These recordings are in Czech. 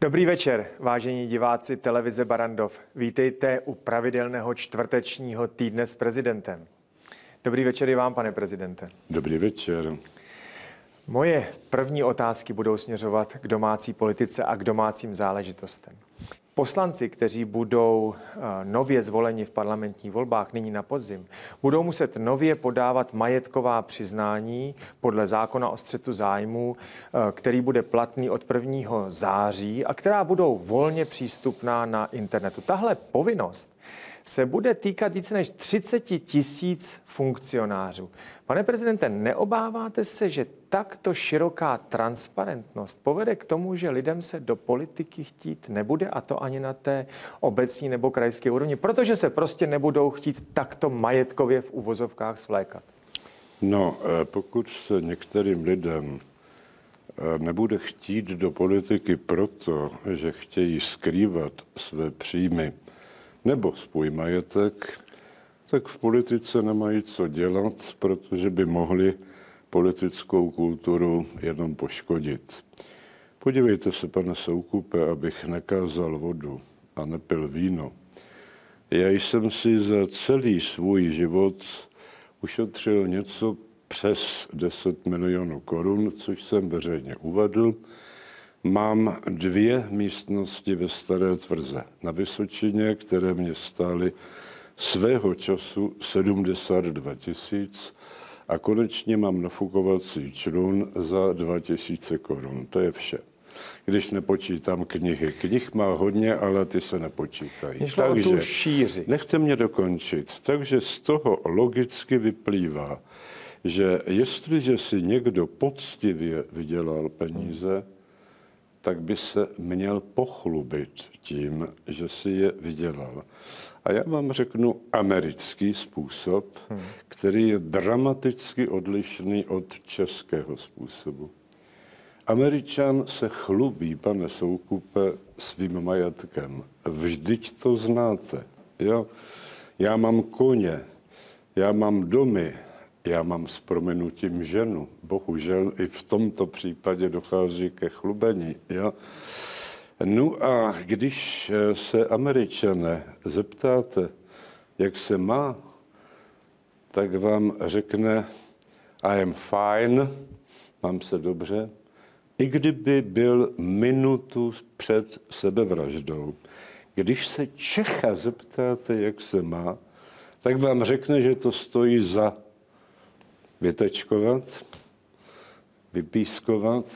Dobrý večer, vážení diváci televize Barrandov. Vítejte u pravidelného čtvrtečního týdne s prezidentem. Dobrý večer i vám, pane prezidente. Dobrý večer. Moje první otázky budou směřovat k domácí politice a k domácím záležitostem. Poslanci, kteří budou nově zvoleni v parlamentních volbách nyní na podzim, budou muset nově podávat majetková přiznání podle zákona o střetu zájmů, který bude platný od 1. září a která budou volně přístupná na internetu. Tahle povinnost se bude týkat více než 30 000 funkcionářů. Pane prezidente, neobáváte se, že takto široká transparentnost povede k tomu, že lidem se do politiky chtít nebude, a to ani na té obecní nebo krajské úrovni, protože se prostě nebudou chtít takto majetkově v uvozovkách svlékat? No, pokud se některým lidem nebude chtít do politiky proto, že chtějí skrývat své příjmy nebo svůj majetek, tak v politice nemají co dělat, protože by mohli politickou kulturu jenom poškodit. Podívejte se, pane Soukupe, abych nekázal vodu a nepil víno. Já jsem si za celý svůj život ušetřil něco přes 10 milionů korun, což jsem veřejně uvedl. Mám 2 místnosti ve Staré Tvrze na Vysočině, které mě stály svého času 72 000 a konečně mám nafukovací člun za 2 000 korun. To je vše. Když nepočítám knihy. Knih má hodně, ale ty se nepočítají. Takže šíři. Nechte mě dokončit. Takže z toho logicky vyplývá, že jestliže si někdo poctivě vydělal peníze, tak by se měl pochlubit tím, že si je vydělal. A já vám řeknu americký způsob, který je dramaticky odlišný od českého způsobu. Američan se chlubí, pane Soukupe, svým majetkem. Vždyť to znáte. Jo? Já mám koně, já mám domy, já mám s prominutím ženu. Bohužel i v tomto případě dochází ke chlubení. Jo? No a když se Američané zeptáte, jak se má, tak vám řekne I am fine, mám se dobře, i kdyby byl minutu před sebevraždou. Když se Čecha zeptáte, jak se má, tak vám řekne, že to stojí za vytečkovat, vypískovat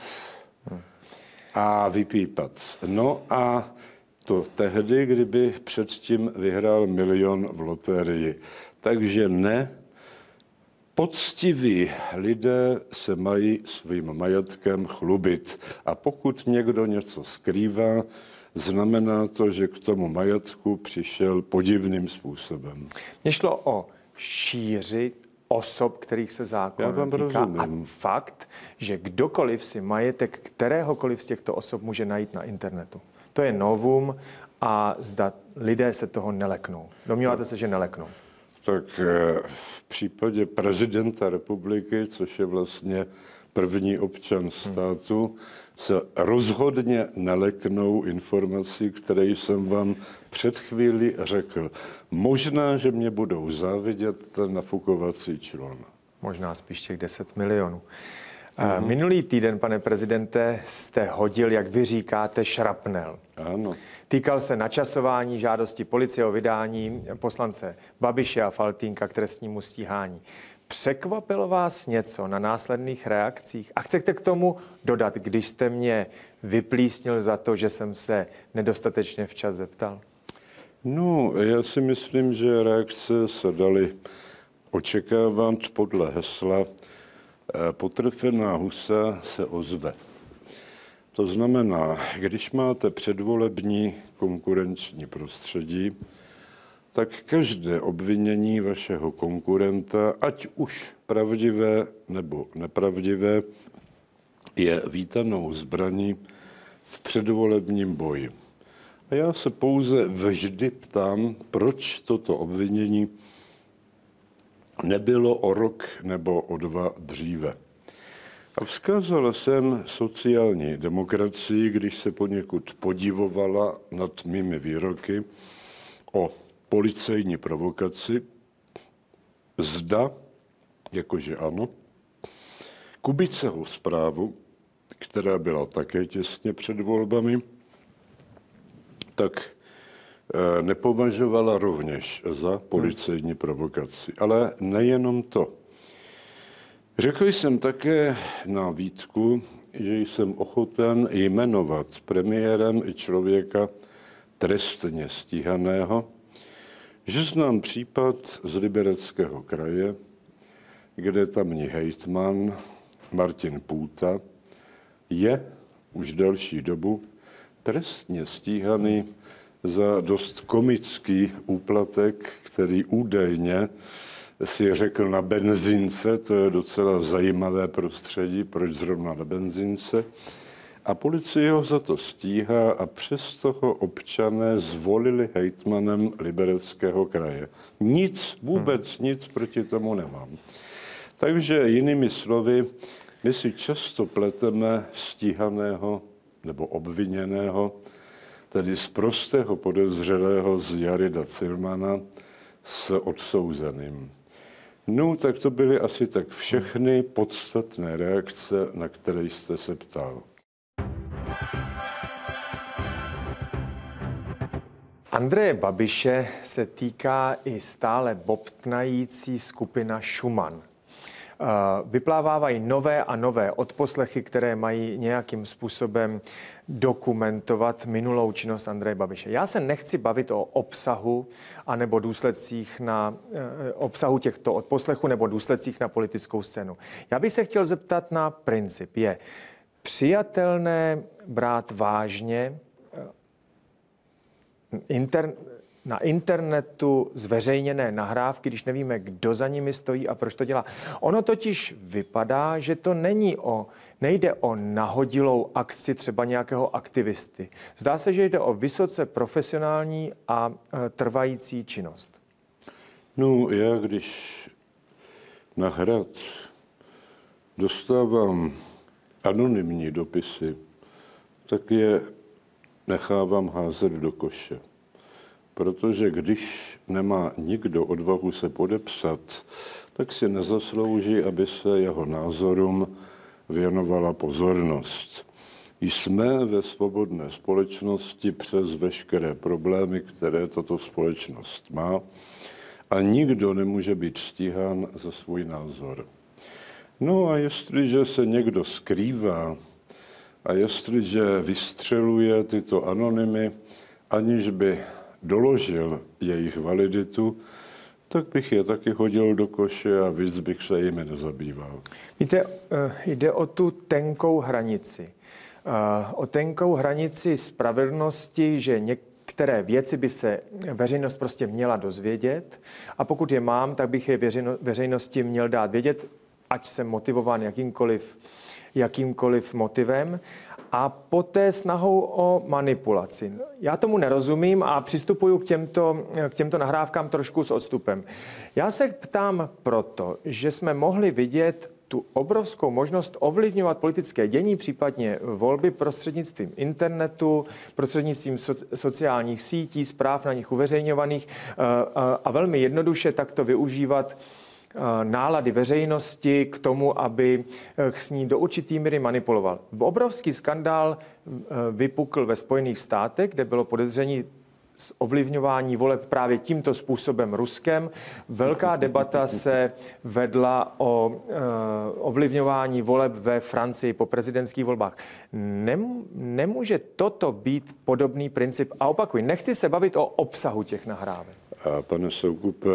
a vypípat. No a to tehdy, kdyby předtím vyhrál 1 000 000 v loterii. Takže ne, poctiví lidé se mají svým majetkem chlubit. A pokud někdo něco skrývá, znamená to, že k tomu majetku přišel podivným způsobem. Mně šlo o šíři osob, kterých se zákon týká, a fakt, že kdokoliv si majetek kteréhokoliv z těchto osob může najít na internetu. To je novum a zda lidé se toho neleknou. Domníváte se, že neleknou? Tak v případě prezidenta republiky, což je vlastně první občan státu, se rozhodně neleknou informací, které jsem vám před chvílí řekl. Možná, že mě budou závidět ten nafukovací člun. Možná spíš těch 10 milionů. Minulý týden, pane prezidente, jste hodil, jak vy říkáte, šrapnel. Ano. Týkal se načasování žádosti policie o vydání poslance Babiše a Faltýnka k trestnímu stíhání. Překvapilo vás něco na následných reakcích? A chcete k tomu dodat, když jste mě vyplísnil za to, že jsem se nedostatečně včas zeptal? No, já si myslím, že reakce se daly očekávat podle hesla potrefená husa se ozve. To znamená, když máte předvolební konkurenční prostředí, tak každé obvinění vašeho konkurenta, ať už pravdivé nebo nepravdivé, je vítanou zbraní v předvolebním boji. A já se pouze vždy ptám, proč toto obvinění nebylo o rok nebo o 2 dříve. A vzkázala jsem sociální demokracii, když se poněkud podivovala nad mými výroky o policejní provokaci, zda, jakože ano, Kubiceho zprávu, která byla také těsně před volbami, tak nepovažovala rovněž za policejní provokaci. Ale nejenom to. Řekl jsem také na výtku, že jsem ochoten jmenovat premiérem i člověka trestně stíhaného, že znám případ z Libereckého kraje, kde tamní hejtman Martin Půta je už delší dobu trestně stíhaný za dost komický úplatek, který údajně si řekl na benzince, to je docela zajímavé prostředí, proč zrovna na benzince. A policie ho za to stíhá a přesto ho občané zvolili hejtmanem Libereckého kraje. Nic, vůbec nic proti tomu nemám. Takže jinými slovy, my si často pleteme stíhaného nebo obviněného, tedy z prostého podezřelého z Jarida Cimrmana s odsouzeným. No, tak to byly asi tak všechny podstatné reakce, na které jste se ptal. Andreje Babiše se týká i stále bobtnající skupina Šuman. Vyplávávají nové a nové odposlechy, které mají nějakým způsobem dokumentovat minulou činnost Andreje Babiše. Já se nechci bavit o obsahu anebo důsledcích na obsahu těchto odposlechů nebo důsledcích na politickou scénu. Já bych se chtěl zeptat na princip. Je přijatelné brát vážně na internetu zveřejněné nahrávky, když nevíme, kdo za nimi stojí a proč to dělá. Ono totiž vypadá, že to nejde o nahodilou akci třeba nějakého aktivisty. Zdá se, že jde o vysoce profesionální a trvající činnost. No, já když na Hrad dostávám anonymní dopisy, tak je nechávám házet do koše. Protože když nemá nikdo odvahu se podepsat, tak si nezaslouží, aby se jeho názorům věnovala pozornost. Jsme ve svobodné společnosti přes veškeré problémy, které tato společnost má, a nikdo nemůže být stíhán za svůj názor. No a jestliže se někdo skrývá a jestliže vystřeluje tyto anonymy, aniž by doložil jejich validitu, tak bych je taky hodil do koše a víc bych se jimi nezabýval. Víte, jde o tu tenkou hranici. O tenkou hranici spravedlnosti, že některé věci by se veřejnost prostě měla dozvědět a pokud je mám, tak bych je veřejnosti měl dát vědět, ať jsem motivován jakýmkoliv motivem. A poté snahou o manipulaci. Já tomu nerozumím a přistupuju k těmto nahrávkám trošku s odstupem. Já se ptám proto, že jsme mohli vidět tu obrovskou možnost ovlivňovat politické dění, případně volby prostřednictvím internetu, prostřednictvím sociálních sítí, zpráv na nich uveřejňovaných a velmi jednoduše takto využívat nálady veřejnosti k tomu, aby s ní do určitý míry manipuloval. Obrovský skandál vypukl ve Spojených státech, kde bylo podezření z ovlivňování voleb právě tímto způsobem Ruskem. Velká debata se vedla o ovlivňování voleb ve Francii po prezidentských volbách. Nemůže toto být podobný princip? A opakuji, nechci se bavit o obsahu těch nahrávek. A pane Soukupe,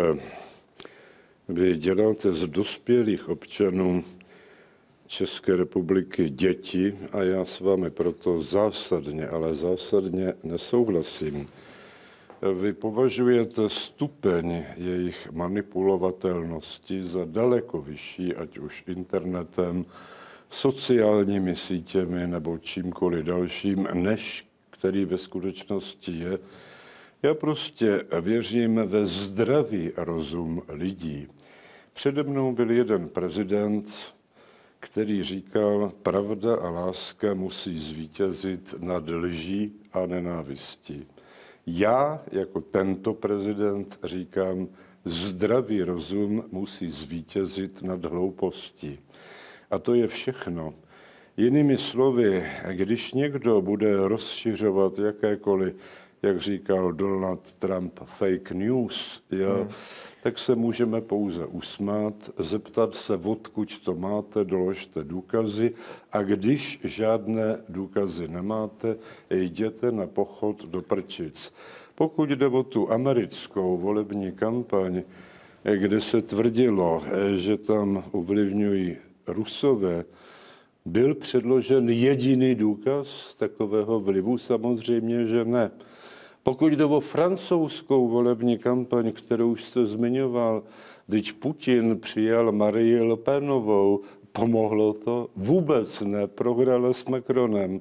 vy děláte z dospělých občanů České republiky děti a já s vámi proto zásadně, ale zásadně nesouhlasím. Vy považujete stupeň jejich manipulovatelnosti za daleko vyšší, ať už internetem, sociálními sítěmi nebo čímkoliv dalším, než který ve skutečnosti je. Já prostě věřím ve zdravý rozum lidí. Přede mnou byl jeden prezident, který říkal, pravda a láska musí zvítězit nad lží a nenávistí. Já jako tento prezident říkám, zdravý rozum musí zvítězit nad hloupostí. A to je všechno. Jinými slovy, když někdo bude rozšiřovat jakékoliv, jak říkal Donald Trump, fake news, tak se můžeme pouze usmát, zeptat se, odkud to máte, doložte důkazy a když žádné důkazy nemáte, jděte na pochod do prčic. Pokud jde o tu americkou volební kampaň, kde se tvrdilo, že tam ovlivňují Rusové, byl předložen jediný důkaz takového vlivu? Samozřejmě, že ne. Pokud jde o francouzskou volební kampaň, kterou jste zmiňoval, když Putin přijal Marii Le Penovou, pomohlo to? Vůbec ne, prohrala s Macronem.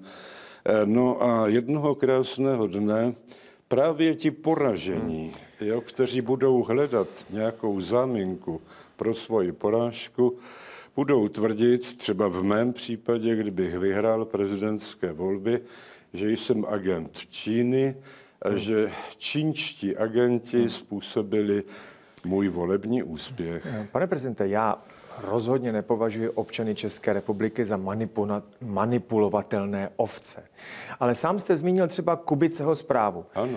No a jednoho krásného dne právě ti poražení, kteří budou hledat nějakou záminku pro svoji porážku, budou tvrdit, třeba v mém případě, kdybych vyhrál prezidentské volby, že jsem agent Číny a že čínští agenti způsobili můj volební úspěch. Pane prezidente, já rozhodně nepovažuji občany České republiky za manipulovatelné ovce. Ale sám jste zmínil třeba Kubiceho zprávu. Ano.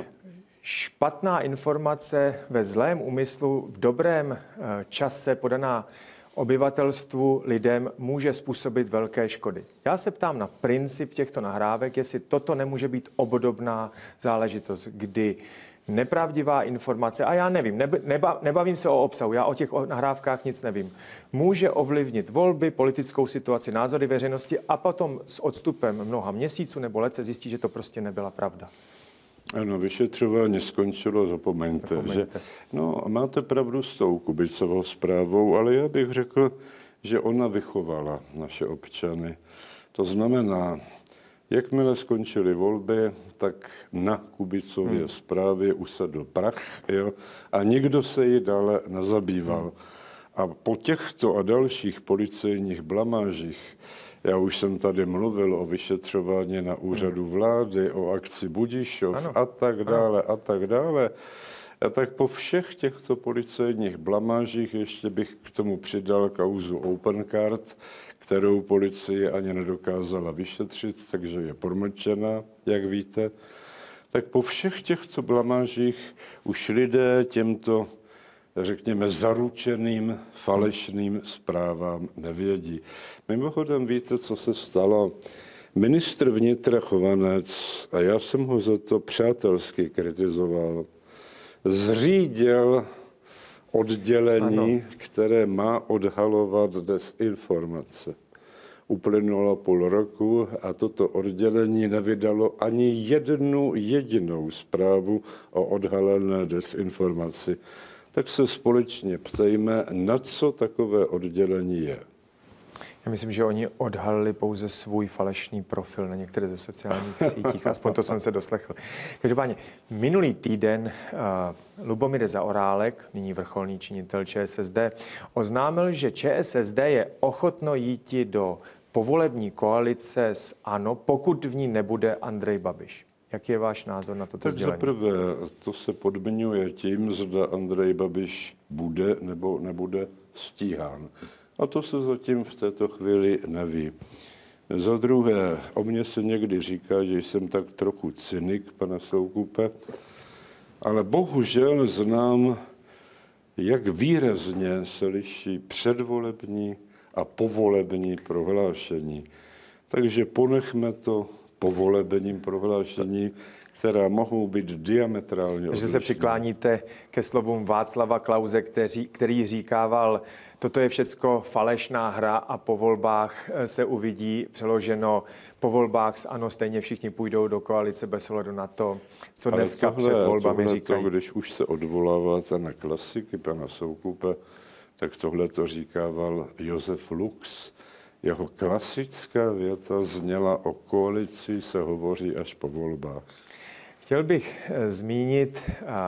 Špatná informace ve zlém úmyslu, v dobrém čase podaná obyvatelstvu, lidem může způsobit velké škody. Já se ptám na princip těchto nahrávek, jestli toto nemůže být obdobná záležitost, kdy nepravdivá informace, a já nevím, nebavím se o obsahu, já o těch nahrávkách nic nevím, může ovlivnit volby, politickou situaci, názory veřejnosti a potom s odstupem mnoha měsíců nebo let se zjistí, že to prostě nebyla pravda. Ano, vyšetřování skončilo, zapomeňte. Že, no, máte pravdu s tou Kubicovou zprávou, ale já bych řekl, že ona vychovala naše občany. To znamená, jakmile skončily volby, tak na Kubicově zprávě usedl prach, a nikdo se jí dále nezabýval. A po těchto a dalších policejních blamážích, já už jsem tady mluvil o vyšetřování na úřadu vlády, o akci Budišov a tak dále, a tak dále. A tak po všech těchto policejních blamážích ještě bych k tomu přidal kauzu Opencard, kterou policie ani nedokázala vyšetřit, takže je promlčena, jak víte. Tak po všech těchto blamážích už lidé těmto, řekněme, zaručeným falešným zprávám nevědí. Mimochodem víte, co se stalo? Ministr vnitra Chovanec, a já jsem ho za to přátelsky kritizoval, zřídil oddělení, které má odhalovat dezinformace. Uplynulo půl roku a toto oddělení nevydalo ani jednu jedinou zprávu o odhalené dezinformaci. Tak se společně ptejme, na co takové oddělení je. Já myslím, že oni odhalili pouze svůj falešný profil na některé ze sociálních sítích, aspoň to jsem se doslechl. Každopádně, minulý týden Lubomír Zaorálek, nyní vrcholný činitel ČSSD, oznámil, že ČSSD je ochotno jít do povolební koalice s ANO, pokud v ní nebude Andrej Babiš. Jaký je váš názor na toto sdělení? Tak zaprvé to se podmiňuje tím, zda Andrej Babiš bude nebo nebude stíhán. A to se zatím v této chvíli neví. Za druhé, o mně se někdy říká, že jsem tak trochu cynik, pane Soukupe, ale bohužel znám, jak výrazně se liší předvolební a povolební prohlášení. Takže ponechme to povolebním prohlášení, která mohou být diametrálně odlišné. Že se přikláníte ke slovům Václava Klause, který říkával, toto je všecko falešná hra a po volbách se uvidí, přeloženo, po volbách s ANO stejně všichni půjdou do koalice bez ohledu na to, co dneska před volbami říkají. Když už se odvoláváte na klasiky pana Soukupe, tak tohle to říkával Josef Lux. Jeho klasická věta zněla: o koalici se hovoří až po volbách. Chtěl bych zmínit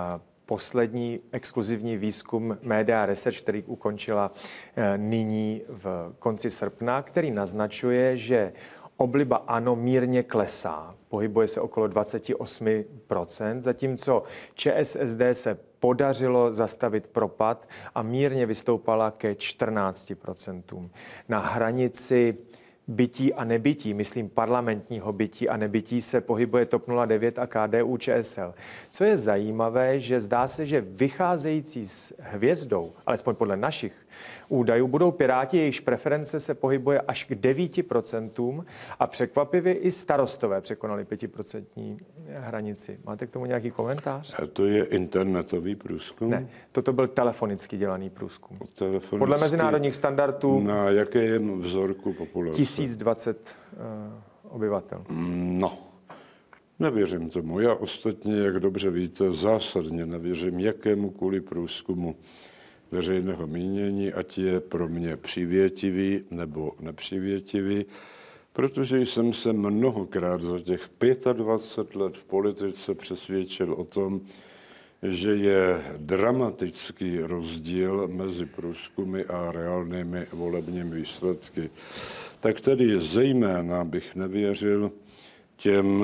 poslední exkluzivní výzkum Media Research, který ukončila nyní v konci srpna, který naznačuje, že obliba ANO mírně klesá. Pohybuje se okolo 28%, zatímco ČSSD se podařilo zastavit propad a mírně vystoupala ke 14%. Na hranici bytí a nebytí, myslím parlamentního bytí a nebytí, se pohybuje TOP 09 a KDU-ČSL. Co je zajímavé, že zdá se, že vycházející s hvězdou, alespoň podle našich údajů, budou Piráti, jejichž preference se pohybuje až k 9% a překvapivě i Starostové překonali 5% hranici. Máte k tomu nějaký komentář? A to je internetový průzkum? Ne, toto byl telefonicky dělaný průzkum. Telefonicky. Podle mezinárodních standardů na jakém vzorku populace? 1020 obyvatel. No, nevěřím tomu. Já ostatně, jak dobře víte, zásadně nevěřím jakémukoliv průzkumu veřejného mínění, ať je pro mě přivětivý nebo nepřivětivý, protože jsem se mnohokrát za těch 25 let v politice přesvědčil o tom, že je dramatický rozdíl mezi průzkumy a reálnými volebními výsledky. Tak tedy zejména bych nevěřil těm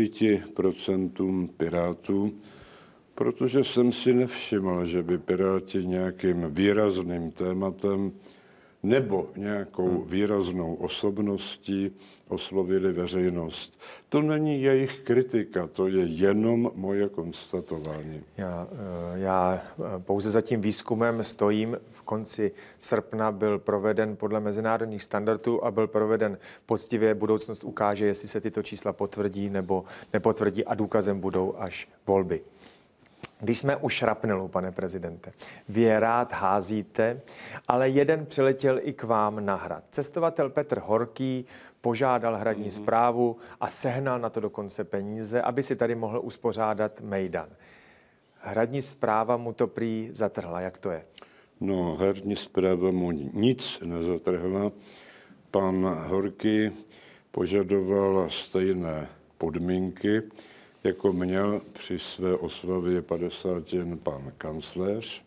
9% Pirátů, protože jsem si nevšiml, že by Piráti nějakým výrazným tématem nebo nějakou výraznou osobností oslovili veřejnost. To není jejich kritika, to je jenom moje konstatování. Já pouze za tím výzkumem stojím. V konci srpna byl proveden podle mezinárodních standardů a byl proveden poctivě. Budoucnost ukáže, jestli se tyto čísla potvrdí nebo nepotvrdí a důkazem budou až volby. Když jsme u šrapnelu, pane prezidente, vy je rád házíte, ale jeden přiletěl i k vám na hrad. Cestovatel Petr Horký požádal hradní správu a sehnal na to dokonce peníze, aby si tady mohl uspořádat mejdan. Hradní správa mu to prý zatrhla. Jak to je? No, hradní správa mu nic nezatrhla. Pan Horký požadoval stejné podmínky, jako měl při své oslavě 50 pan kancléř.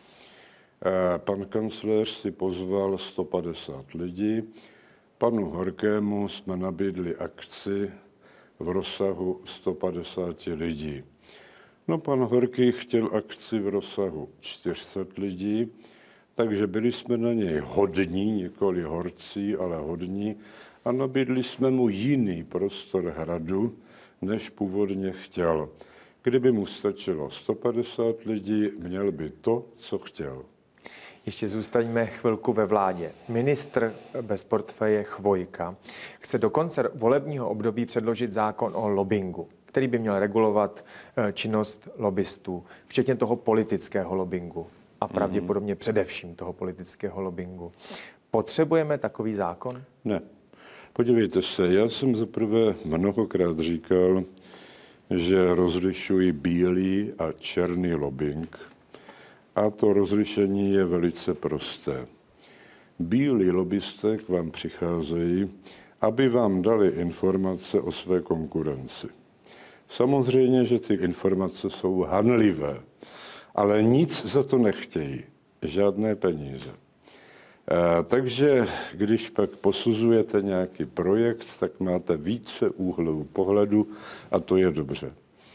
Pan kancléř si pozval 150 lidí. Panu Horkému jsme nabídli akci v rozsahu 150 lidí. No, pan Horký chtěl akci v rozsahu 400 lidí, takže byli jsme na něj hodní, nikoli horcí, ale hodní, a nabídli jsme mu jiný prostor hradu, než původně chtěl. Kdyby mu stačilo 150 lidí, měl by to, co chtěl. Ještě zůstaňme chvilku ve vládě. Ministr bez portfeje Chvojka chce do konce volebního období předložit zákon o lobbingu, který by měl regulovat činnost lobbystů, včetně toho politického lobbingu a pravděpodobně především toho politického lobbingu. Potřebujeme takový zákon? Ne. Podívejte se, já jsem zaprvé mnohokrát říkal, že rozlišuji bílý a černý lobbying. A to rozlišení je velice prosté. Bílí lobbysté k vám přicházejí, aby vám dali informace o své konkurenci. Samozřejmě, že ty informace jsou hanlivé, ale nic za to nechtějí, žádné peníze. Takže když pak posuzujete nějaký projekt, tak máte více úhlů pohledu a to je dobře.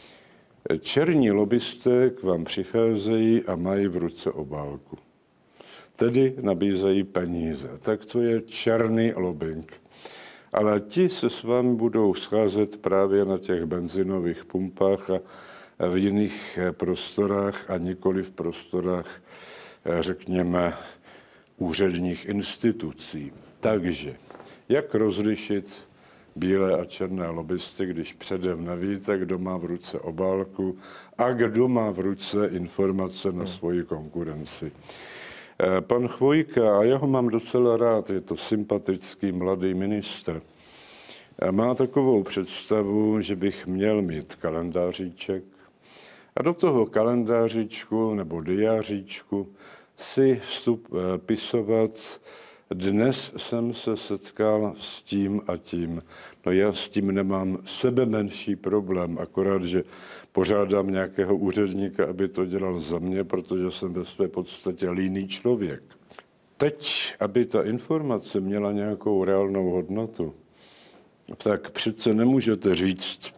Černí lobbysté k vám přicházejí a mají v ruce obálku. Tedy nabízejí peníze. Tak to je černý lobbying. Ale ti se s vámi budou scházet právě na těch benzinových pumpách a v jiných prostorách a nikoli v prostorách, řekněme, úředních institucí. Takže, jak rozlišit bílé a černé lobbysty, když předem nevíte, kdo má v ruce obálku a kdo má v ruce informace na svoji konkurenci. Pan Chvojka, a já ho mám docela rád, je to sympatický mladý ministr, má takovou představu, že bych měl mít kalendáříček a do toho kalendáříčku nebo diáříčku si vpisovat dnes jsem se setkal s tím a tím. No já s tím nemám sebe menší problém, akorát, že požádám nějakého úředníka, aby to dělal za mě, protože jsem ve své podstatě líný člověk. Teď, aby ta informace měla nějakou reálnou hodnotu, tak přece nemůžete říct,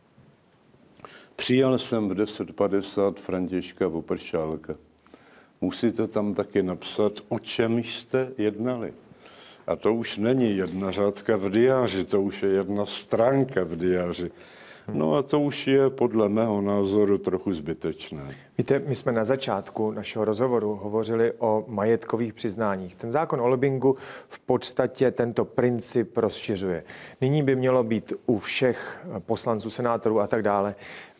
přijal jsem v 10:50 Františka Vopršálka. Musíte tam taky napsat, o čem jste jednali. A to už není jedna řádka v diáři, to už je jedna stránka v diáři. No a to už je podle mého názoru trochu zbytečné. Víte, my jsme na začátku našeho rozhovoru hovořili o majetkových přiznáních. Ten zákon o lobbingu v podstatě tento princip rozšiřuje. Nyní by mělo být u všech poslanců, senátorů a tak dále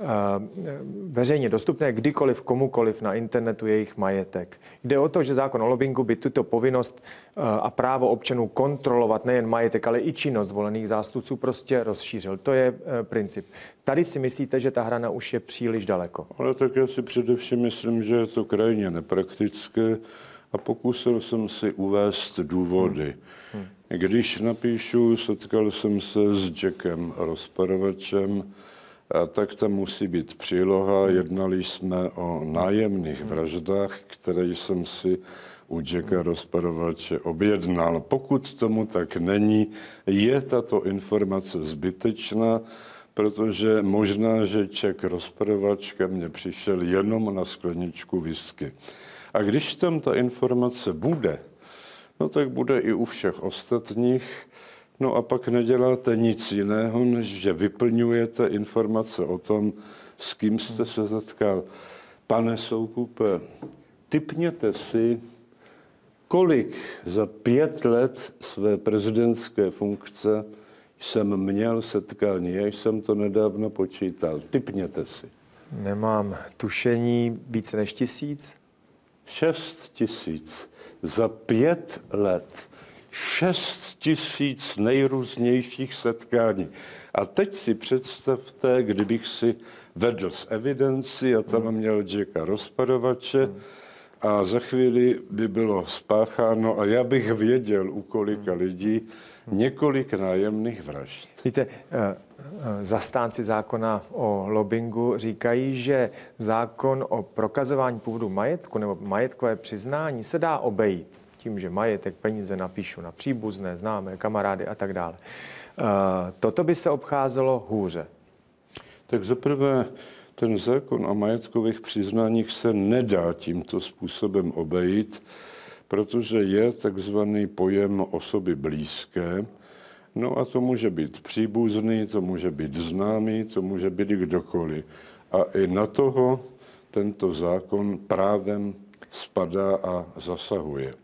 veřejně dostupné kdykoliv, komukoliv na internetu jejich majetek. Jde o to, že zákon o lobbingu by tuto povinnost a právo občanů kontrolovat nejen majetek, ale i činnost volených zástupců prostě rozšířil. To je princip. Tady si myslíte, že ta hrana už je příliš daleko? Ale tak já si především myslím, že je to krajně nepraktické a pokusil jsem si uvést důvody. Když napíšu, setkal jsem se s Jackem Rozparovačem, tak tam musí být příloha. Jednali jsme o nájemných vraždách, které jsem si u Jacka Rozparovače objednal. Pokud tomu tak není, je tato informace zbytečná, protože možná, že Jack Rozparovač ke mně přišel jenom na skleničku whisky. A když tam ta informace bude, no tak bude i u všech ostatních. No a pak neděláte nic jiného, než že vyplňujete informace o tom, s kým jste se setkal. Pane Soukupe, tipněte si, kolik za 5 let své prezidentské funkce jsem měl setkání. Já jsem to nedávno počítal. Tipněte si. Nemám tušení, více než 1000? 6 000 za 5 let. 6 000 nejrůznějších setkání. A teď si představte, kdybych si vedl z evidenci a tam měl Jacka Rozparovače a za chvíli by bylo spácháno a já bych věděl, u kolika lidí, několik nájemných vražd. Víte, zastánci zákona o lobbingu říkají, že zákon o prokazování původu majetku nebo majetkové přiznání se dá obejít tím, že majetek, peníze napíšu na příbuzné, známé, kamarády a tak dále. Toto by se obcházelo hůře. Tak zaprvé ten zákon o majetkových přiznáních se nedá tímto způsobem obejít, protože je takzvaný pojem osoby blízké. No a to může být příbuzný, to může být známý, to může být kdokoliv. A i na toho tento zákon právem spadá a zasahuje.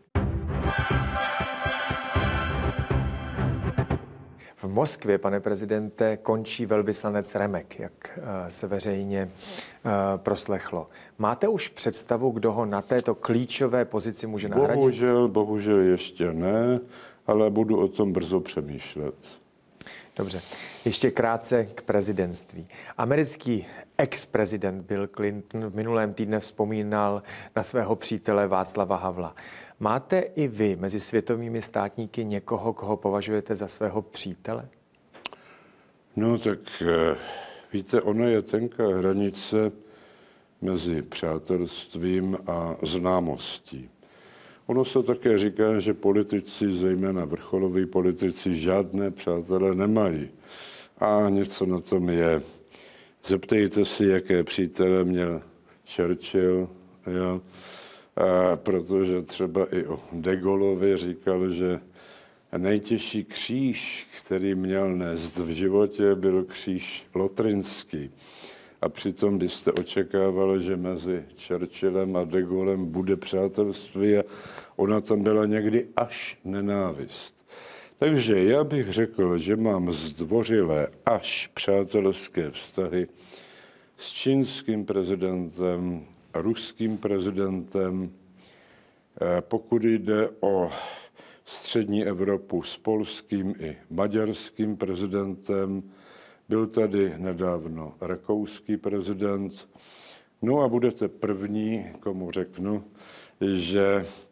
V Moskvě, pane prezidente, končí velvyslanec Remek, jak se veřejně proslechlo. Máte už představu, kdo ho na této klíčové pozici může nahradit? Bohužel ještě ne, ale budu o tom brzo přemýšlet. Dobře, ještě krátce k prezidentství. Americký ex-prezident Bill Clinton v minulém týdne vzpomínal na svého přítele Václava Havla. Máte i vy mezi světovými státníky někoho, koho považujete za svého přítele? No tak víte, ona je tenká hranice mezi přátelstvím a známostí. Ono se také říká, že politici, zejména vrcholoví politici, žádné přátelé nemají. A něco na tom je. Zeptejte si, jaké přítele měl Churchill, jo? Protože třeba i o de Gaullovi říkal, že nejtěžší kříž, který měl nést v životě, byl kříž lotrinský. A přitom byste očekávali, že mezi Churchillem a de Gaullem bude přátelství a ona tam byla někdy až nenávist. Takže já bych řekl, že mám zdvořilé až přátelské vztahy s čínským prezidentem, ruským prezidentem. Pokud jde o střední Evropu, s polským i maďarským prezidentem, byl tady nedávno rakouský prezident. No a budete první, komu řeknu, že v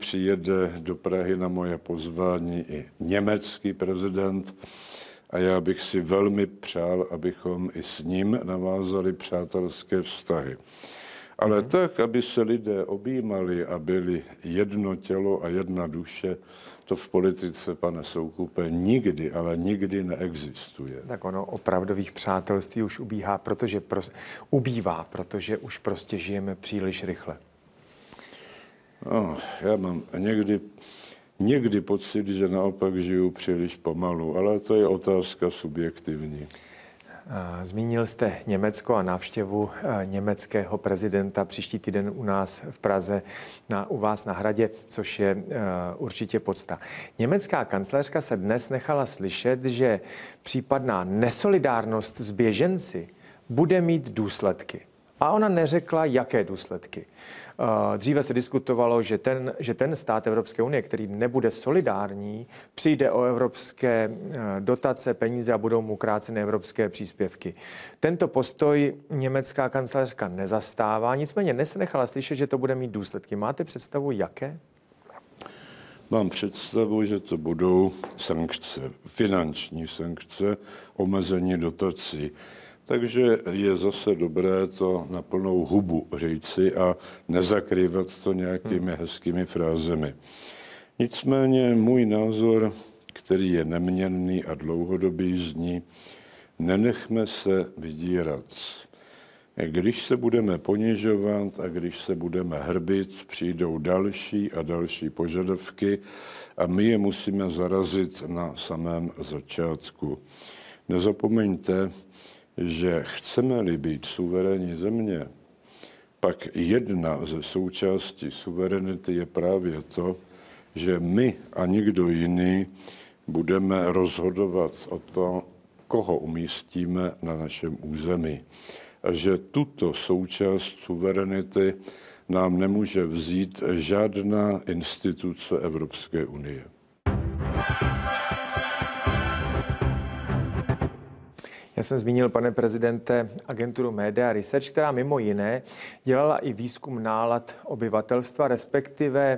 přijede do Prahy na moje pozvání i německý prezident a já bych si velmi přál, abychom i s ním navázali přátelské vztahy. Ale tak, aby se lidé objímali a byli jedno tělo a jedna duše, to v politice, pane Soukupe, nikdy, ale nikdy neexistuje. Tak ono opravdových přátelství už ubývá, protože už prostě žijeme příliš rychle. No, já mám někdy pocit, že naopak žiju příliš pomalu, ale to je otázka subjektivní. Zmínil jste Německo a návštěvu německého prezidenta příští týden u nás v Praze, u vás na Hradě, což je určitě podsta. Německá kancléřka se dnes nechala slyšet, že případná nesolidárnost s běženci bude mít důsledky. A ona neřekla, jaké důsledky. Dříve se diskutovalo, že ten stát Evropské unie, který nebude solidární, přijde o evropské dotace, peníze a budou mu kráceny evropské příspěvky. Tento postoj německá kancléřka nezastává, nicméně nechala slyšet, že to bude mít důsledky. Máte představu, jaké? Mám představu, že to budou sankce, finanční sankce, omezení dotací. Takže je zase dobré to na plnou hubu říci a nezakrývat to nějakými hezkými frázemi. Nicméně můj názor, který je neměnný a dlouhodobý, zní: nenechme se vydírat. Když se budeme ponižovat a když se budeme hrbit, přijdou další a další požadavky a my je musíme zarazit na samém začátku. Nezapomeňte, že chceme-li být suverénní země, pak jedna ze součástí suverenity je právě to, že my a nikdo jiný budeme rozhodovat o tom, koho umístíme na našem území. A že tuto součást suverenity nám nemůže vzít žádná instituce Evropské unie. Já jsem zmínil, pane prezidente, agenturu Media Research, která mimo jiné dělala i výzkum nálad obyvatelstva, respektive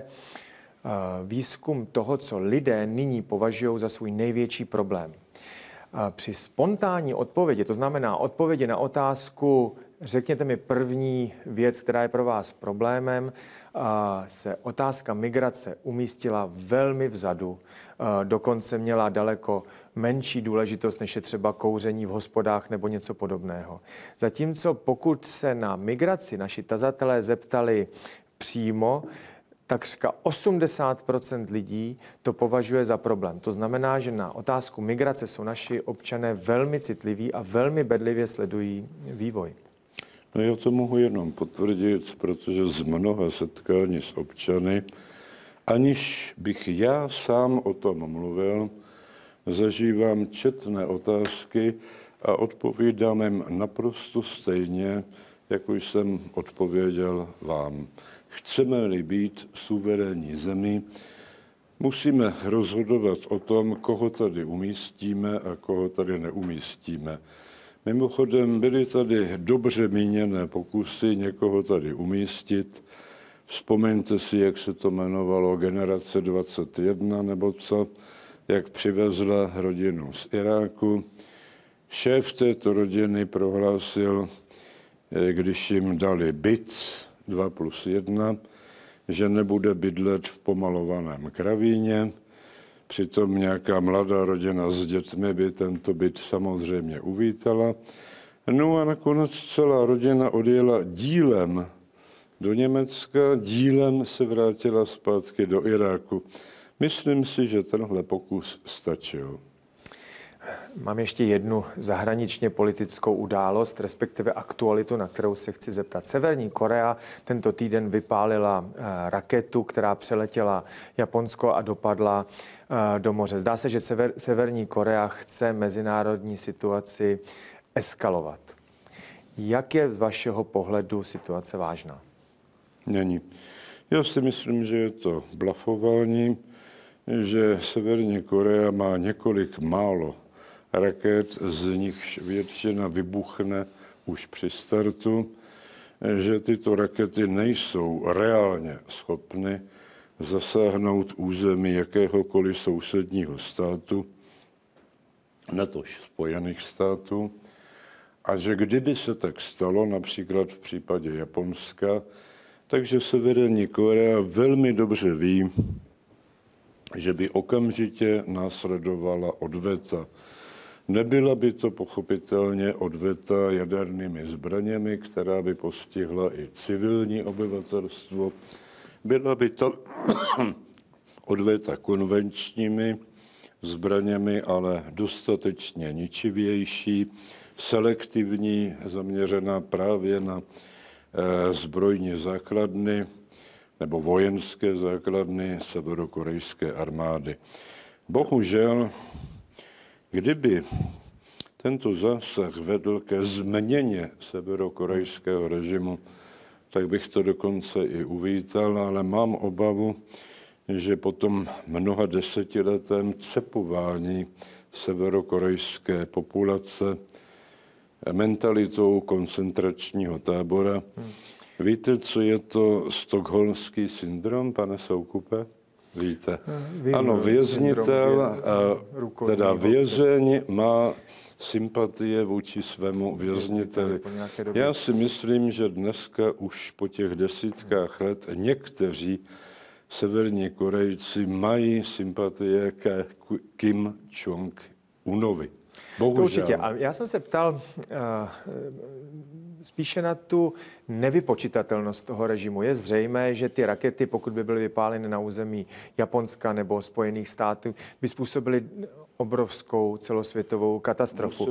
výzkum toho, co lidé nyní považují za svůj největší problém. Při spontánní odpovědi, to znamená odpovědi na otázku, řekněte mi první věc, která je pro vás problémem, se otázka migrace umístila velmi vzadu. Dokonce měla daleko menší důležitost, než je třeba kouření v hospodách nebo něco podobného. Zatímco pokud se na migraci naši tazatelé zeptali přímo, takřka 80% lidí to považuje za problém. To znamená, že na otázku migrace jsou naši občané velmi citliví a velmi bedlivě sledují vývoj. No já to mohu jenom potvrdit, protože z mnoha setkání s občany, aniž bych já sám o tom mluvil, zažívám četné otázky a odpovídám jim naprosto stejně, jako jsem odpověděl vám. Chceme-li být suverénní zemí, musíme rozhodovat o tom, koho tady umístíme a koho tady neumístíme. Mimochodem byly tady dobře míněné pokusy někoho tady umístit. Vzpomeňte si, jak se to jmenovalo Generace 21 nebo co, jak přivezla rodinu z Iráku. Šéf této rodiny prohlásil, když jim dali byt 2+1, že nebude bydlet v pomalovaném kravíně. Přitom nějaká mladá rodina s dětmi by tento byt samozřejmě uvítala. No a nakonec celá rodina odjela dílem do Německa, dílem se vrátila zpátky do Iráku. Myslím si, že tenhle pokus stačil. Mám ještě jednu zahraničně politickou událost, respektive aktualitu, na kterou se chci zeptat. Severní Korea tento týden vypálila raketu, která přeletěla Japonsko a dopadla do moře. Zdá se, že Severní Korea chce mezinárodní situaci eskalovat. Jak je z vašeho pohledu situace vážná? Není. Já si myslím, že je to blafování, že Severní Korea má několik málo raket, z nichž většina vybuchne už při startu, že tyto rakety nejsou reálně schopny zasáhnout území jakéhokoliv sousedního státu, natož Spojených států, a že kdyby se tak stalo, například v případě Japonska, takže Severní Korea velmi dobře ví, že by okamžitě následovala odveta. Nebyla by to pochopitelně odveta jadernými zbraněmi, která by postihla i civilní obyvatelstvo. Byla by to odveta konvenčními zbraněmi, ale dostatečně ničivější, selektivní, zaměřená právě na zbrojní základny nebo vojenské základny severokorejské armády. Bohužel, kdyby tento zásah vedl ke změně severokorejského režimu, tak bych to dokonce i uvítal, ale mám obavu, že po tom mnoha desetiletém cepování severokorejské populace mentalitou koncentračního tábora. Víte, co je to stockholmský syndrom, pane Soukupe? Víte? Ano, věznitel, teda vězeň má sympatie vůči svému vězniteli. Já si myslím, že dneska už po těch desítkách let někteří severní Korejci mají sympatie ke Kim Jong-unovi. Bohužel. To určitě. A já jsem se ptal spíše na tu nevypočitatelnost toho režimu. Je zřejmé, že ty rakety, pokud by byly vypáleny na území Japonska nebo Spojených států, by způsobily obrovskou celosvětovou katastrofu.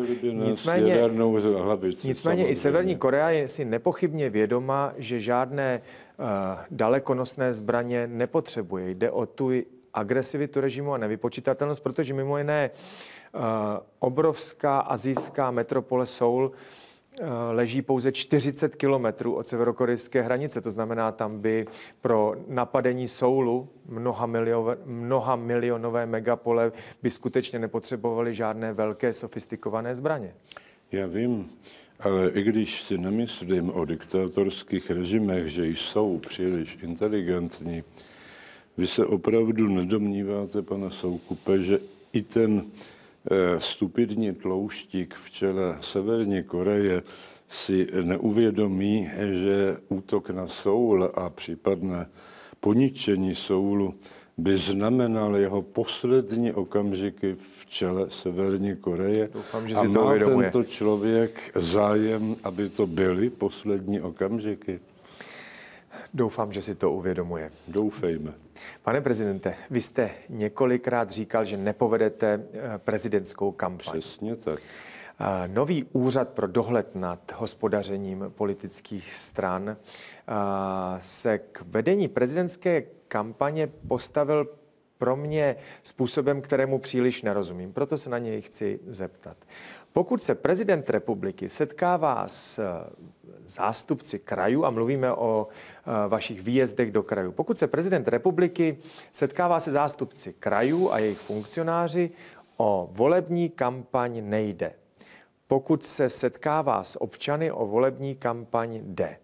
Nicméně i Severní Korea je si nepochybně vědoma, že žádné dalekonosné zbraně nepotřebuje. Jde o tu agresivitu režimu a nevypočitatelnost, protože mimo jiné obrovská asijská metropole Seoul leží pouze 40 kilometrů od severokorejské hranice. To znamená, tam by pro napadení Soulu mnoha milionové megapole by skutečně nepotřebovaly žádné velké sofistikované zbraně. Já vím, ale i když si nemyslím o diktátorských režimech, že jsou příliš inteligentní, vy se opravdu nedomníváte, pane Soukupe, že i ten stupidní tlouštík v čele Severní Koreje si neuvědomí, že útok na Soul a případné poničení Soulu by znamenal jeho poslední okamžiky v čele Severní Koreje. Doufám, že a si to má uvědomuje. tento člověk zájem, aby to byly poslední okamžiky? Doufám, že si to uvědomuje. Doufejme. Pane prezidente, vy jste několikrát říkal, že nepovedete prezidentskou kampaň. Přesně tak. Nový úřad pro dohled nad hospodařením politických stran se k vedení prezidentské kampaně postavil pro mě způsobem, kterému příliš nerozumím. Proto se na něj chci zeptat. Pokud se prezident republiky setkává s zástupci krajů, a mluvíme o vašich výjezdech do krajů, pokud se prezident republiky setkává se zástupci krajů a jejich funkcionáři, o volební kampaň nejde. Pokud se setkává s občany, o volební kampaň jde.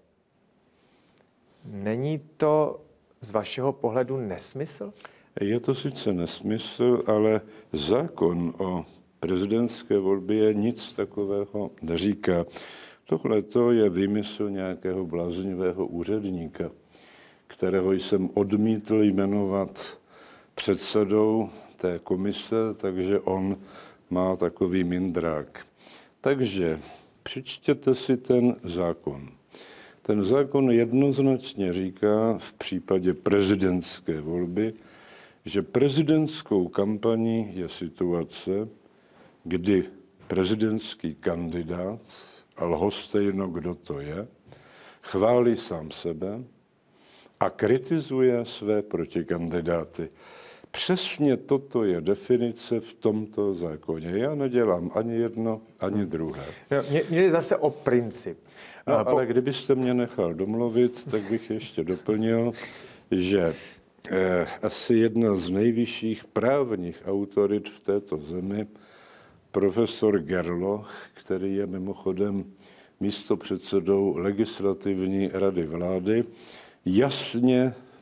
Není to z vašeho pohledu nesmysl? Je to sice nesmysl, ale zákon o prezidentské volbě nic takového neříká. Tohle to je výmysl nějakého bláznivého úředníka, kterého jsem odmítl jmenovat předsedou té komise, takže on má takový mindrák. Takže přečtěte si ten zákon. Ten zákon jednoznačně říká v případě prezidentské volby, že prezidentskou kampaní je situace, kdy prezidentský kandidát, a lhostejno, kdo to je, chválí sám sebe a kritizuje své protikandidáty. Přesně toto je definice v tomto zákoně. Já nedělám ani jedno, ani druhé. Mně jde zase o princip. No, ale kdybyste mě nechal domluvit, tak bych ještě doplnil, že asi jedna z nejvyšších právních autorit v této zemi, profesor Gerloch, který je mimochodem místopředsedou Legislativní rady vlády, jasně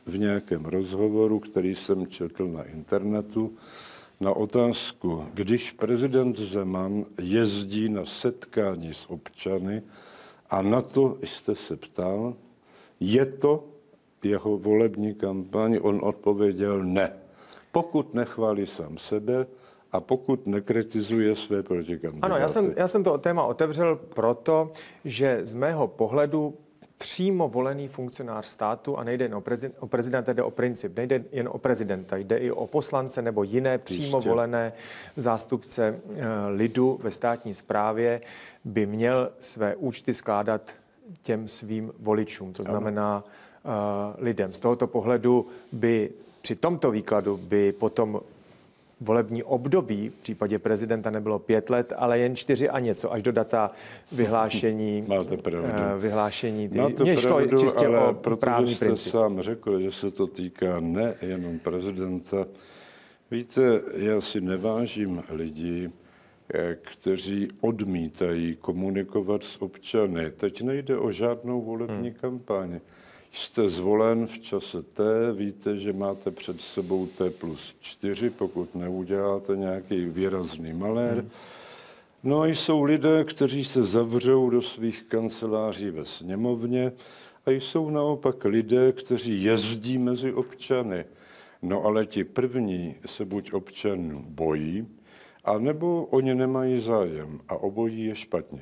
v nějakém rozhovoru, který jsem četl na internetu, na otázku, když prezident Zeman jezdí na setkání s občany a na to jste se ptal, je to jeho volební kampaň, on odpověděl ne. Pokud nechválí sám sebe a pokud nekritizuje své protikandidáty. Ano, já jsem to téma otevřel proto, že z mého pohledu přímo volený funkcionář státu, a nejde jen o prezidenta, jde o princip, nejde jen o prezidenta, jde i o poslance nebo jiné přímo volené zástupce lidu ve státní správě, by měl své účty skládat těm svým voličům, to znamená lidem. Z tohoto pohledu by při tomto výkladu by potom volební období v případě prezidenta nebylo 5 let, ale jen 4 a něco, až do data vyhlášení. Máte pravdu. Vyhlášení. Máte pravdu, čistě ale o právní protože princip. jste sám řekl, že se to týká nejenom prezidenta. Víte, já si nevážím lidí, kteří odmítají komunikovat s občany. Teď nejde o žádnou volební kampaň. Jste zvolen v čase T, víte, že máte před sebou T+4, pokud neuděláte nějaký výrazný malér. No a jsou lidé, kteří se zavřou do svých kanceláří ve sněmovně a jsou naopak lidé, kteří jezdí mezi občany. No ale ti první se buď občanů bojí, anebo oni nemají zájem a obojí je špatně.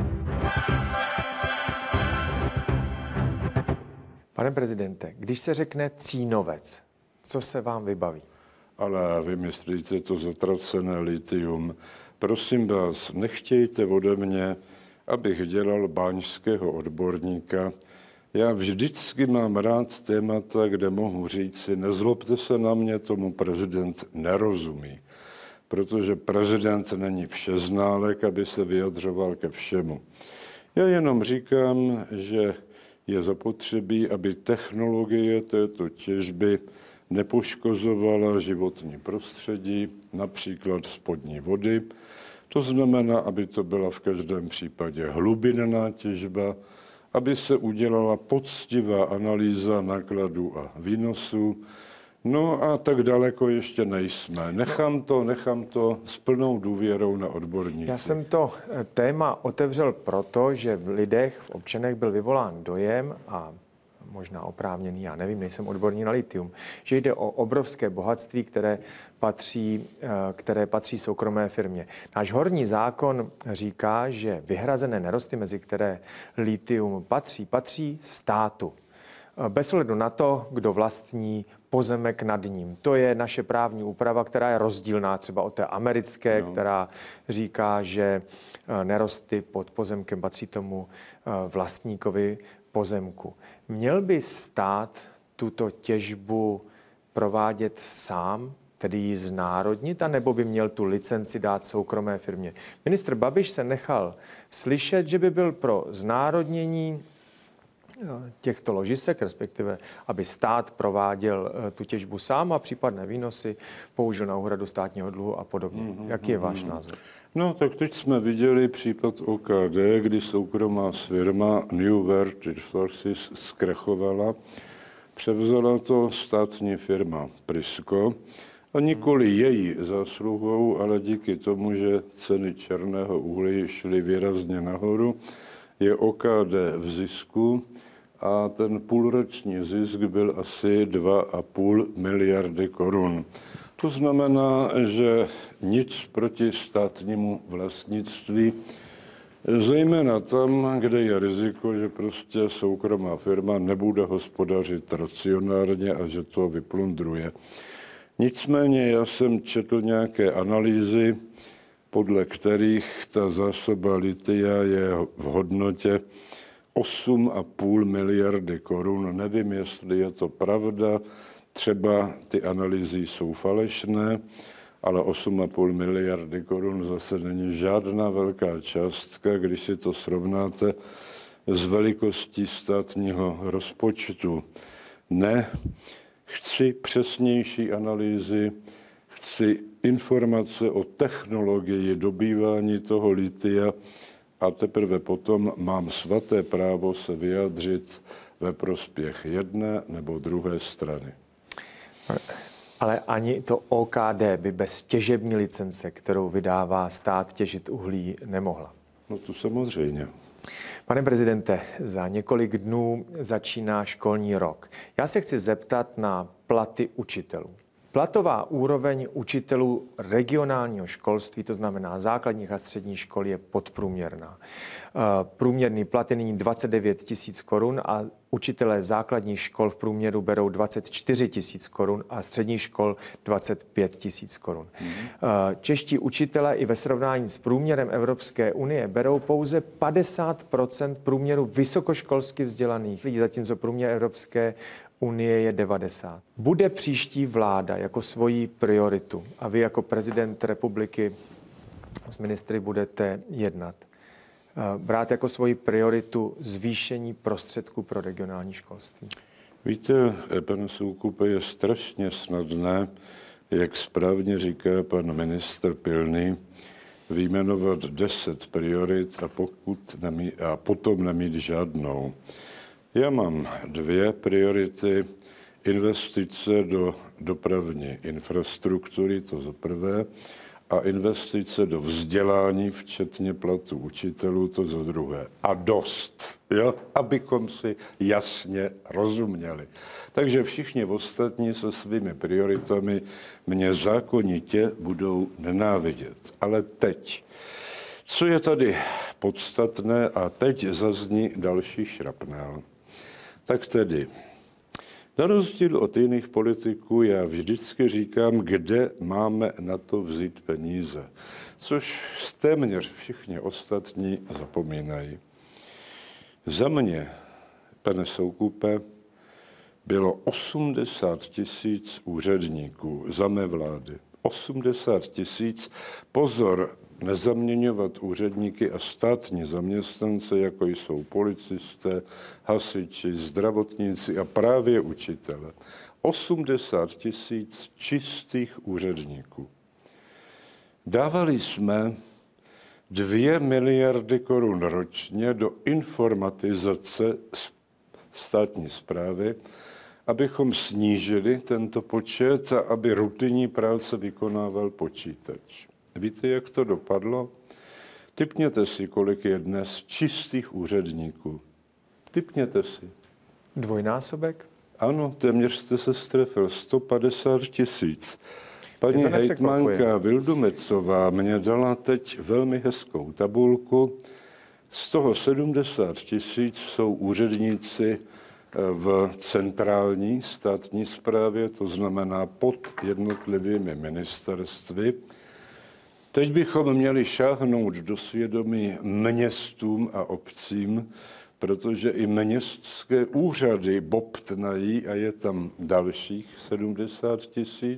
Pane prezidente, když se řekne Cínovec, co se vám vybaví? Ale vy myslíte to zatracené litium. Prosím vás, nechtějte ode mě, abych dělal báňského odborníka. Já vždycky mám rád témata, kde mohu říci, nezlobte se na mě, tomu prezident nerozumí. Protože prezident není všeználek, aby se vyjadřoval ke všemu. Já jenom říkám, že je zapotřebí, aby technologie této těžby nepoškozovala životní prostředí, například spodní vody. To znamená, aby to byla v každém případě hlubinná těžba, aby se udělala poctivá analýza nákladů a výnosů. No a tak daleko ještě nejsme. Nechám to s plnou důvěrou na odborníky. Já jsem to téma otevřel proto, že v lidech, v občanech byl vyvolán dojem a možná oprávněný, já nevím, nejsem odborník na litium, že jde o obrovské bohatství, které patří soukromé firmě. Náš horní zákon říká, že vyhrazené nerosty, mezi které litium patří státu. Bez ohledu na to, kdo vlastní pozemek nad ním. To je naše právní úprava, která je rozdílná třeba od té americké, která říká, že nerosty pod pozemkem patří tomu vlastníkovi pozemku. Měl by stát tuto těžbu provádět sám, tedy ji znárodnit, anebo by měl tu licenci dát soukromé firmě? Ministr Babiš se nechal slyšet, že by byl pro znárodnění těchto ložisek, respektive aby stát prováděl tu těžbu sám a případné výnosy použil na úhradu státního dluhu a podobně. Jaký je váš názor? No, tak teď jsme viděli případ OKD, kdy soukromá firma New World Resources zkrachovala. Převzala to státní firma Prisco a nikoli její zásluhou, ale díky tomu, že ceny černého uhlí šly výrazně nahoru, je OKD v zisku a ten půlroční zisk byl asi 2,5 miliardy korun. To znamená, že nic proti státnímu vlastnictví, zejména tam, kde je riziko, že prostě soukromá firma nebude hospodařit racionálně a že to vyplundruje. Nicméně já jsem četl nějaké analýzy, podle kterých ta zásoba litia je v hodnotě 8,5 miliardy korun. Nevím, jestli je to pravda, třeba ty analýzy jsou falešné, ale 8,5 miliardy korun zase není žádná velká částka, když si to srovnáte s velikostí státního rozpočtu. Ne, chci přesnější analýzy, chci informace o technologii dobývání toho litia a teprve potom mám svaté právo se vyjádřit ve prospěch jedné nebo druhé strany. Ale ani to OKD by bez těžební licence, kterou vydává stát těžit uhlí, nemohla. No to samozřejmě. Pane prezidente, za několik dnů začíná školní rok. Já se chci zeptat na platy učitelů. Platová úroveň učitelů regionálního školství, to znamená základních a středních škol, je podprůměrná. Průměrný plat je nyní 29 000 korun a učitelé základních škol v průměru berou 24 000 korun a středních škol 25 000 korun. Čeští učitelé i ve srovnání s průměrem Evropské unie berou pouze 50% průměru vysokoškolsky vzdělaných lidí, zatímco průměr Evropské unie je 90. Bude příští vláda jako svoji prioritu a vy jako prezident republiky s ministry budete jednat, brát jako svoji prioritu zvýšení prostředků pro regionální školství? Víte, pane Soukupe, je strašně snadné, jak správně říká pan ministr Pilný, vyjmenovat 10 priorit a potom nemít žádnou. Já mám 2 priority. Investice do dopravní infrastruktury, to za prvé, a investice do vzdělání, včetně platů učitelů, to za druhé. A dost, jo? Abychom si jasně rozuměli. Takže všichni ostatní se svými prioritami mě zákonitě budou nenávidět. Ale teď, co je tady podstatné, a teď zazní další šrapnel. Tak tedy, na rozdíl od jiných politiků, já vždycky říkám, kde máme na to vzít peníze, což téměř všichni ostatní zapomínají. Za mě, pane Soukupe, bylo 80 000 úředníků za mé vlády. 80 000, pozor, nezaměňovat úředníky a státní zaměstnance, jako jsou policisté, hasiči, zdravotníci a právě učitele. 80 000 čistých úředníků. Dávali jsme 2 miliardy korun ročně do informatizace státní správy, abychom snížili tento počet a aby rutinní práce vykonával počítač. Víte, jak to dopadlo? Tipněte si, kolik je dnes čistých úředníků. Tipněte si. Dvojnásobek? Ano, téměř jste se strefil. 150 000. Paní hejtmanka Vildumecová mě dala teď velmi hezkou tabulku. Z toho 70 000 jsou úředníci v centrální státní správě, to znamená pod jednotlivými ministerstvy. Teď bychom měli šáhnout do svědomí městům a obcím, protože i městské úřady bobtnají a je tam dalších 70 000.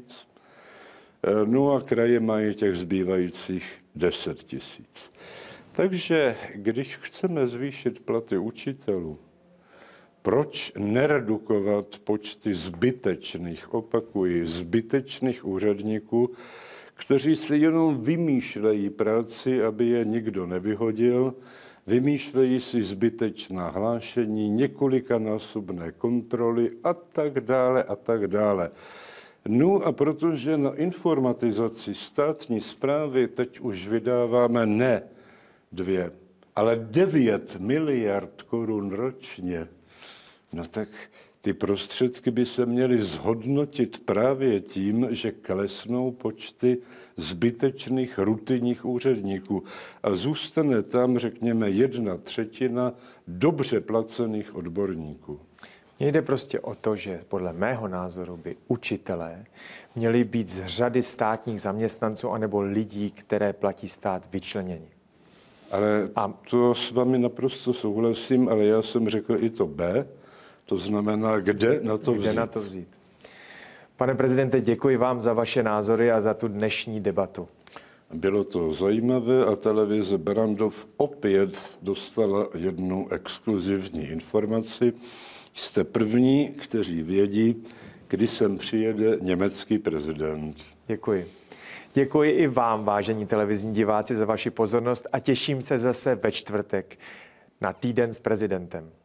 No a kraje mají těch zbývajících 10 000. Takže když chceme zvýšit platy učitelů, proč neredukovat počty zbytečných, opakuji, zbytečných úředníků, kteří si jenom vymýšlejí práci, aby je nikdo nevyhodil, vymýšlejí si zbytečná hlášení, několikanásobné kontroly a tak dále a tak dále. No a protože na informatizaci státní správy teď už vydáváme ne 2, ale 9 miliard korun ročně, no tak ty prostředky by se měly zhodnotit právě tím, že klesnou počty zbytečných rutinních úředníků a zůstane tam, řekněme, 1/3 dobře placených odborníků. Mně jde prostě o to, že podle mého názoru by učitelé měli být z řady státních zaměstnanců anebo lidí, které platí stát, vyčleněni. Ale to s vámi naprosto souhlasím, ale já jsem řekl i to B, to znamená, kde na to vzít. Pane prezidente, děkuji vám za vaše názory a za tu dnešní debatu. Bylo to zajímavé a televize Barrandov opět dostala jednu exkluzivní informaci. Jste první, kteří vědí, kdy sem přijede německý prezident. Děkuji. Děkuji i vám, vážení televizní diváci, za vaši pozornost a těším se zase ve čtvrtek na Týden s prezidentem.